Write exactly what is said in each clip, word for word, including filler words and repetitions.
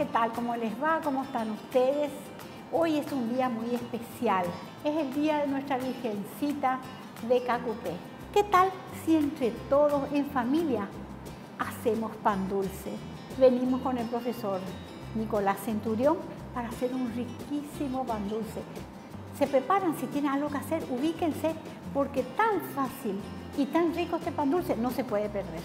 ¿qué tal? ¿Cómo les va? ¿Cómo están ustedes? Hoy es un día muy especial. Es el día de nuestra Virgencita de Cacupé. ¿Qué tal si entre todos en familia hacemos pan dulce? Venimos con el profesor Nicolás Centurión para hacer un riquísimo pan dulce. Se preparan, si tienen algo que hacer, ubíquense, porque tan fácil y tan rico este pan dulce no se puede perder.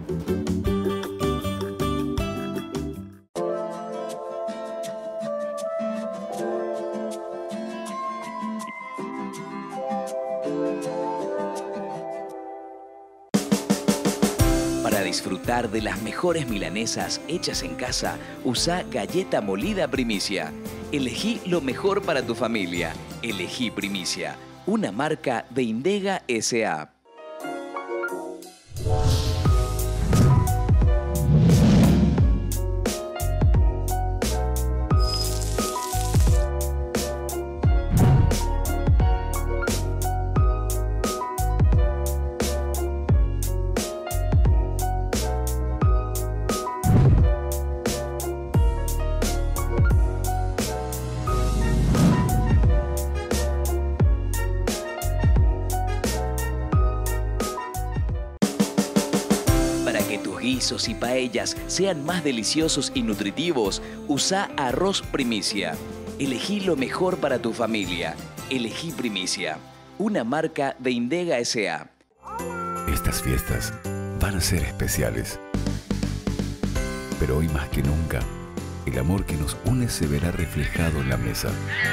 Para disfrutar de las mejores milanesas hechas en casa, usa galleta molida Primicia. Elegí lo mejor para tu familia. Elegí Primicia, una marca de Indega S A Guisos y paellas sean más deliciosos y nutritivos, usa arroz Primicia. Elegí lo mejor para tu familia. Elegí Primicia, una marca de Indega S A Estas fiestas van a ser especiales. Pero hoy más que nunca, el amor que nos une se verá reflejado en la mesa.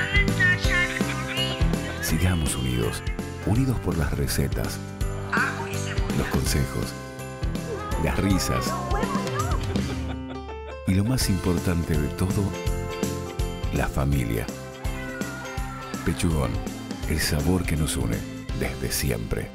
Sigamos unidos, unidos por las recetas, los consejos, las risas y lo más importante de todo, la familia. Pechugón, el sabor que nos une desde siempre.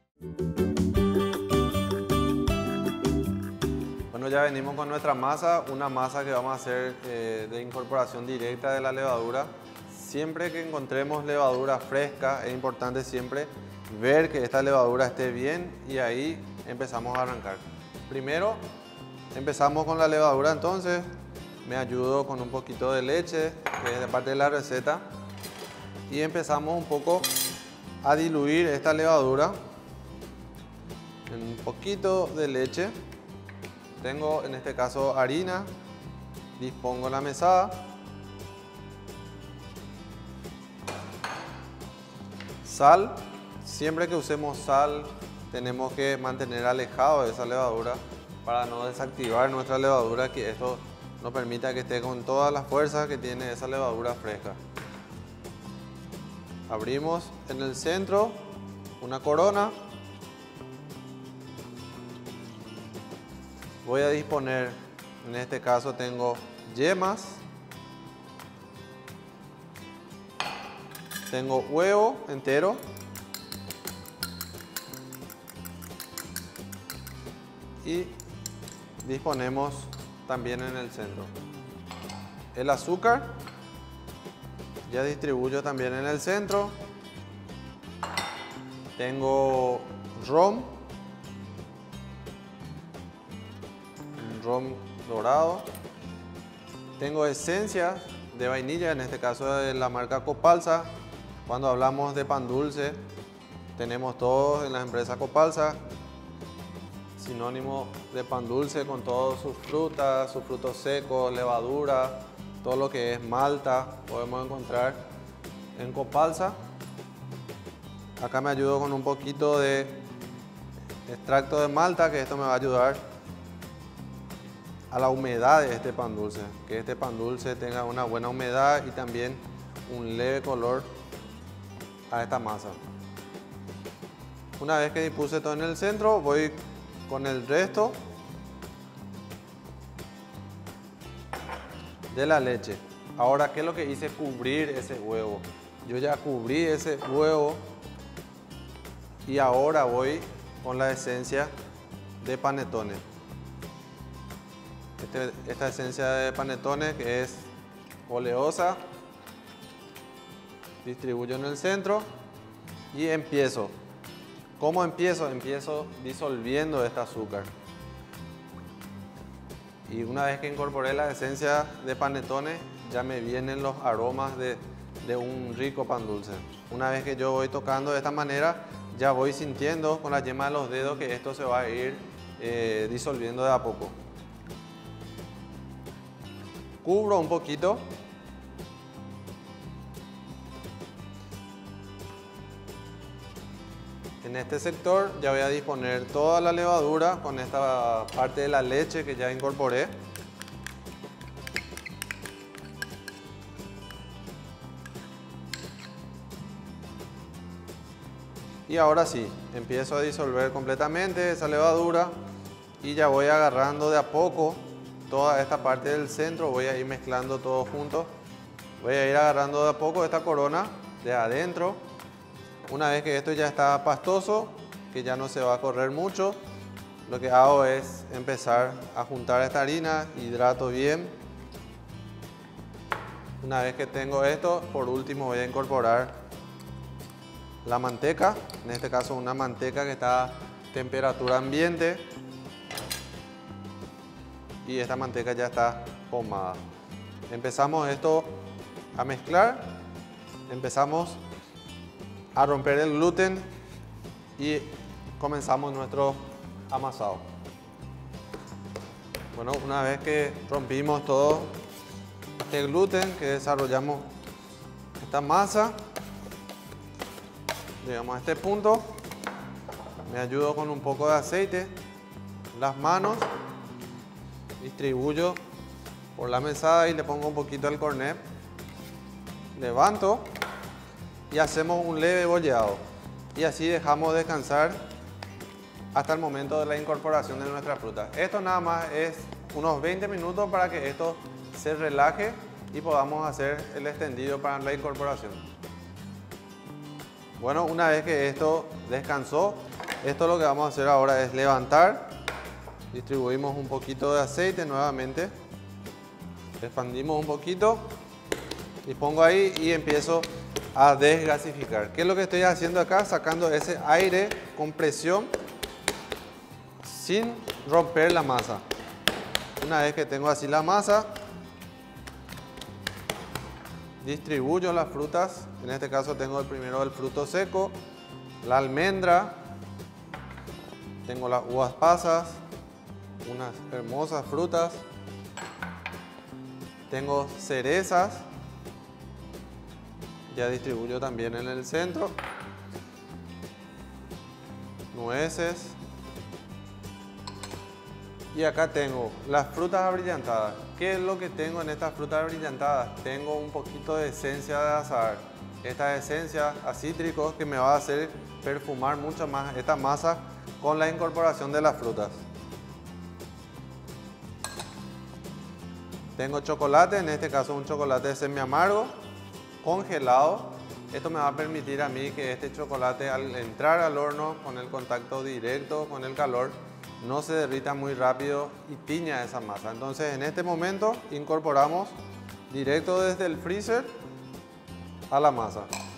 Bueno, ya venimos con nuestra masa, una masa que vamos a hacer eh, de incorporación directa de la levadura. Siempre que encontremos levadura fresca, es importante siempre ver que esta levadura esté bien y ahí empezamos a arrancar. Primero empezamos con la levadura, entonces me ayudo con un poquito de leche, que es de parte de la receta, y empezamos un poco a diluir esta levadura en un poquito de leche. Tengo en este caso harina, dispongo la mesada, sal. Siempre que usemos sal tenemos que mantener alejado de esa levadura para no desactivar nuestra levadura, que esto nos permita que esté con toda la fuerza que tiene esa levadura fresca. Abrimos en el centro una corona. Voy a disponer, en este caso tengo yemas, tengo huevo entero, y disponemos también en el centro. El azúcar ya distribuyo también en el centro. Tengo ron, un ron dorado. Tengo esencia de vainilla, en este caso de la marca Copalsa. Cuando hablamos de pan dulce, tenemos todos en la empresa Copalsa, sinónimo de pan dulce con todas sus frutas, sus frutos secos, levadura, todo lo que es malta, podemos encontrar en Copalsa. Acá me ayudo con un poquito de extracto de malta, que esto me va a ayudar a la humedad de este pan dulce, que este pan dulce tenga una buena humedad y también un leve color a esta masa. Una vez que dispuse todo en el centro, voy con el resto de la leche. Ahora, ¿qué es lo que hice? Cubrir ese huevo. Yo ya cubrí ese huevo y ahora voy con la esencia de panetones. Este, esta esencia de panetones, que es oleosa, distribuyo en el centro y empiezo. ¿Cómo empiezo? Empiezo disolviendo este azúcar. Y una vez que incorporé la esencia de panetones, ya me vienen los aromas de, de un rico pan dulce. Una vez que yo voy tocando de esta manera, ya voy sintiendo con la yema de los dedos que esto se va a ir eh, disolviendo de a poco. Cubro un poquito. En este sector ya voy a disponer toda la levadura con esta parte de la leche que ya incorporé. Y ahora sí, empiezo a disolver completamente esa levadura y ya voy agarrando de a poco toda esta parte del centro, voy a ir mezclando todo junto. Voy a ir agarrando de a poco esta corona de adentro. Una vez que esto ya está pastoso, que ya no se va a correr mucho, lo que hago es empezar a juntar esta harina, hidrato bien. Una vez que tengo esto, por último voy a incorporar la manteca, en este caso una manteca que está a temperatura ambiente. Y esta manteca ya está pomada. Empezamos esto a mezclar, empezamos a romper el gluten y comenzamos nuestro amasado. Bueno, una vez que rompimos todo este gluten, que desarrollamos esta masa, llegamos a este punto, me ayudo con un poco de aceite, las manos, distribuyo por la mesada y le pongo un poquito al cornet, levanto y hacemos un leve bolleado y así dejamos descansar hasta el momento de la incorporación de nuestra fruta. Esto nada más es unos veinte minutos para que esto se relaje y podamos hacer el extendido para la incorporación. Bueno, una vez que esto descansó, esto lo que vamos a hacer ahora es levantar, distribuimos un poquito de aceite nuevamente, expandimos un poquito y pongo ahí y empiezo a desgasificar. ¿Qué es lo que estoy haciendo acá? Sacando ese aire con presión sin romper la masa. Una vez que tengo así la masa, distribuyo las frutas. En este caso tengo el primero el fruto seco, la almendra, tengo las uvas pasas, unas hermosas frutas, tengo cerezas, ya distribuyo también en el centro, nueces y acá tengo las frutas abrillantadas. ¿Qué es lo que tengo en estas frutas abrillantadas? Tengo un poquito de esencia de azahar, esta esencia a cítricos que me va a hacer perfumar mucho más esta masa con la incorporación de las frutas. Tengo chocolate, en este caso un chocolate semi amargo, congelado. Esto me va a permitir a mí que este chocolate al entrar al horno con el contacto directo con el calor no se derrita muy rápido y tiña esa masa. Entonces en este momento incorporamos directo desde el freezer a la masa.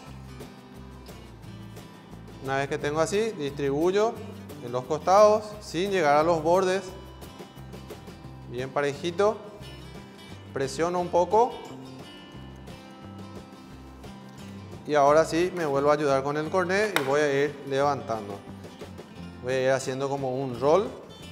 Una vez que tengo así, distribuyo en los costados sin llegar a los bordes, bien parejito. Presiono un poco y ahora sí me vuelvo a ayudar con el cornet y voy a ir levantando. Voy a ir haciendo como un roll.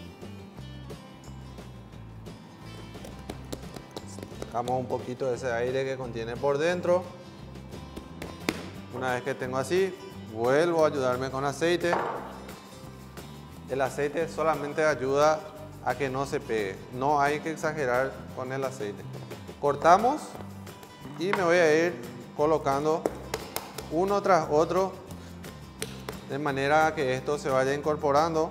Sacamos un poquito de ese aire que contiene por dentro. Una vez que tengo así, vuelvo a ayudarme con aceite. El aceite solamente ayuda a que no se pegue. No hay que exagerar con el aceite. Cortamos y me voy a ir colocando uno tras otro de manera que esto se vaya incorporando.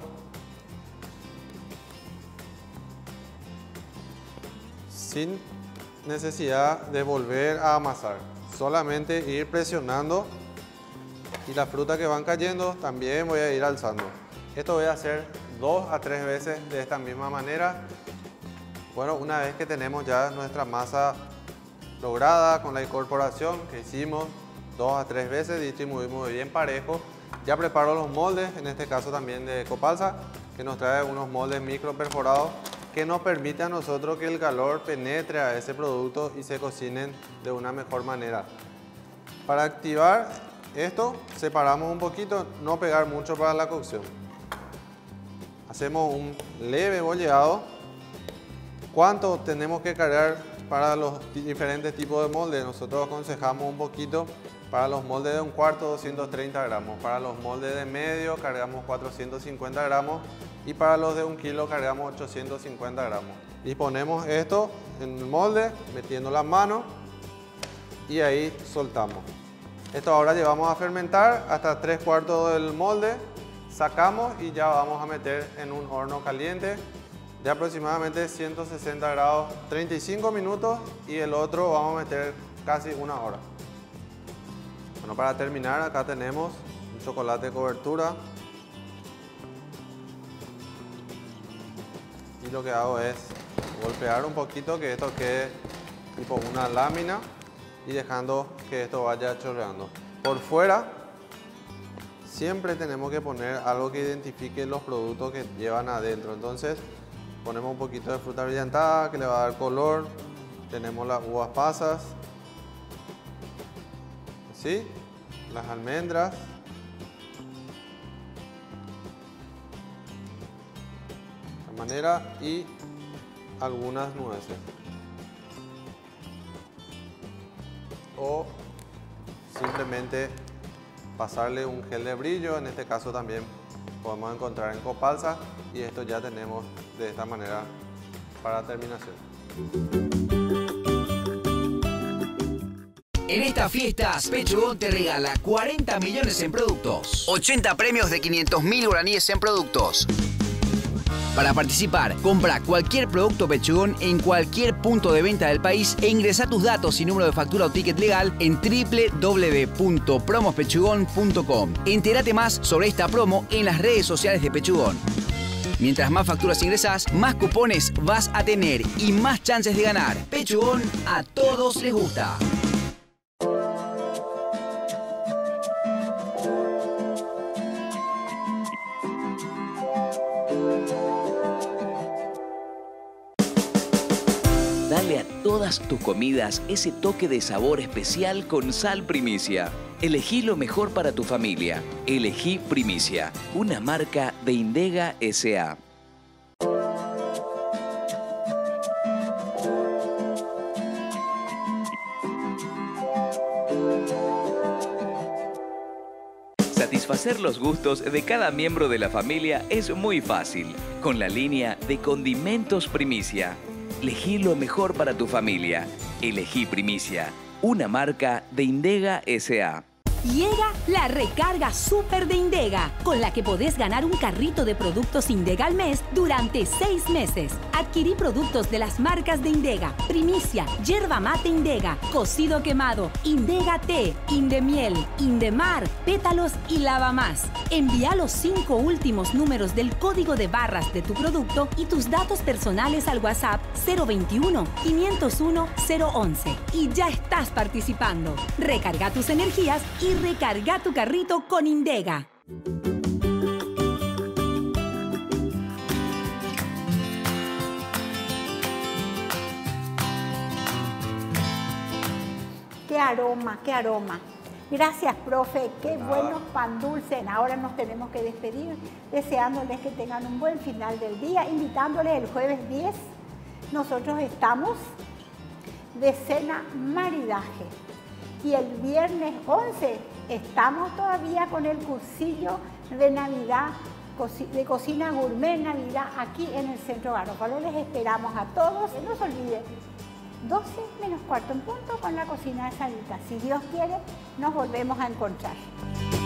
Sin necesidad de volver a amasar. Solamente ir presionando y las frutas que van cayendo también voy a ir alzando. Esto voy a hacer dos a tres veces de esta misma manera. Bueno, una vez que tenemos ya nuestra masa lograda con la incorporación que hicimos dos a tres veces, distribuimos bien parejo. Ya preparo los moldes, en este caso también de Copalsa, que nos trae unos moldes micro perforados que nos permite a nosotros que el calor penetre a ese producto y se cocinen de una mejor manera. Para activar esto, separamos un poquito, no pegar mucho para la cocción. Hacemos un leve bolleado. ¿Cuánto tenemos que cargar para los diferentes tipos de moldes? Nosotros aconsejamos un poquito. Para los moldes de un cuarto, doscientos treinta gramos. Para los moldes de medio, cargamos cuatrocientos cincuenta gramos. Y para los de un kilo, cargamos ochocientos cincuenta gramos. Y ponemos esto en el molde, metiendo las manos. Y ahí soltamos. Esto ahora llevamos a fermentar hasta tres cuartos del molde. Sacamos y ya vamos a meter en un horno caliente de aproximadamente ciento sesenta grados, treinta y cinco minutos. Y el otro vamos a meter casi una hora. Bueno, para terminar, acá tenemos un chocolate de cobertura. Y lo que hago es golpear un poquito que esto quede tipo una lámina y dejando que esto vaya chorreando. Por fuera, siempre tenemos que poner algo que identifique los productos que llevan adentro. Entonces, ponemos un poquito de fruta brillantada que le va a dar color. Tenemos las uvas pasas. ¿Sí? Las almendras. De esta manera y algunas nueces. O simplemente pasarle un gel de brillo, en este caso también podemos encontrar en Copalsa y esto ya tenemos de esta manera para terminación. En estas fiestas, Pechugón te regala cuarenta millones en productos, ochenta premios de quinientos mil guaraníes en productos. Para participar, compra cualquier producto Pechugón en cualquier punto de venta del país e ingresa tus datos y número de factura o ticket legal en doble u doble u doble u punto promos pechugón punto com. Entérate más sobre esta promo en las redes sociales de Pechugón. Mientras más facturas ingresas, más cupones vas a tener y más chances de ganar. Pechugón, a todos les gusta. Dale a todas tus comidas ese toque de sabor especial con Sal Primicia. Elegí lo mejor para tu familia. Elegí Primicia, una marca de Indega S A Satisfacer los gustos de cada miembro de la familia es muy fácil con la línea de Condimentos Primicia. Elegí lo mejor para tu familia. Elegí Primicia, una marca de Indega S A Llega la recarga súper de Indega, con la que podés ganar un carrito de productos Indega al mes durante seis meses. Adquirí productos de las marcas de Indega: Primicia, Yerba Mate Indega, Cocido Quemado, Indega Té, Indemiel, Indemar, Pétalos y Lava Más. Envía los cinco últimos números del código de barras de tu producto y tus datos personales al WhatsApp cero veintiuno, quinientos uno, cero once y ya estás participando. Recarga tus energías y recarga tu carrito con Indega. ¡Qué aroma, qué aroma! Gracias, profe. Qué buenos pan dulces. Ahora nos tenemos que despedir, deseándoles que tengan un buen final del día, invitándoles el jueves diez. Nosotros estamos de cena maridaje. Y el viernes once estamos todavía con el cursillo de Navidad, de cocina gourmet Navidad, aquí en el Centro Garofalo. Les esperamos a todos. No se olviden, doce menos cuarto en punto con la cocina de Sarita. Si Dios quiere, nos volvemos a encontrar.